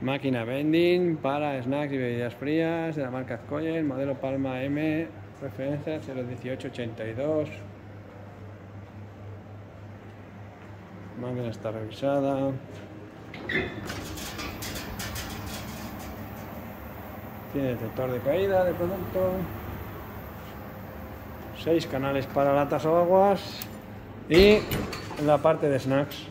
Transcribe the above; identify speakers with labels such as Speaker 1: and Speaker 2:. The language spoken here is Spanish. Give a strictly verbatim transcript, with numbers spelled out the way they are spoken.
Speaker 1: Máquina vending para snacks y bebidas frías de la marca Azcoyen, modelo Palma M, referencia cero dieciocho ochenta y dos. La máquina está revisada. Tiene detector de caída de producto. seis canales para latas o aguas. Y en la parte de snacks